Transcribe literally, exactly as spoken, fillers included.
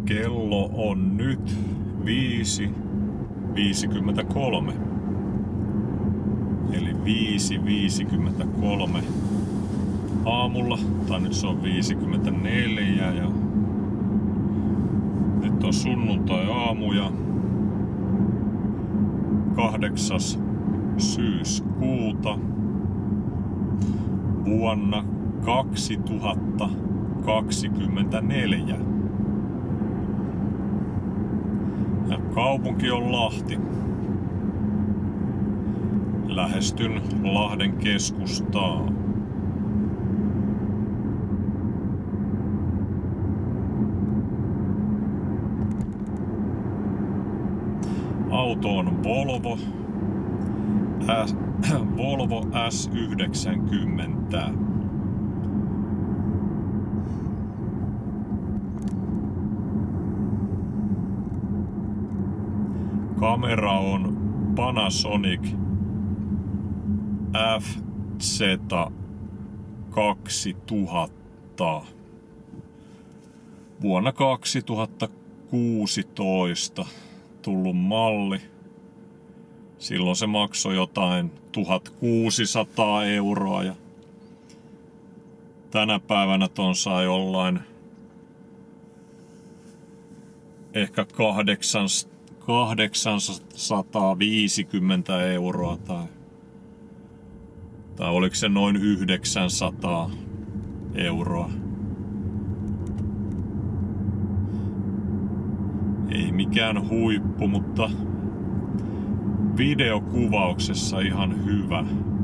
Kello on nyt viisi viisikymmentäkolme. Eli viisi viisikymmentäkolme aamulla. Tai nyt se on viisikymmentäneljä ja nyt on sunnuntai-aamu ja kahdeksas syyskuuta vuonna kaksituhattakaksikymmentäneljä. Ja kaupunki on Lahti. Lähestyn Lahden keskustaa. Auto on Volvo. S, Volvo S yhdeksänkymmentä. Kamera on Panasonic F Z kaksituhatta. Vuonna kaksituhattakuusitoista tullut malli. Silloin se maksoi jotain tuhatkuusisataa euroa ja tänä päivänä ton sai jollain ehkä kahdeksansataaviisikymmentä euroa tai, tai oliko se noin yhdeksänsataa euroa. Ei mikään huippu, mutta videokuvauksessa ihan hyvä.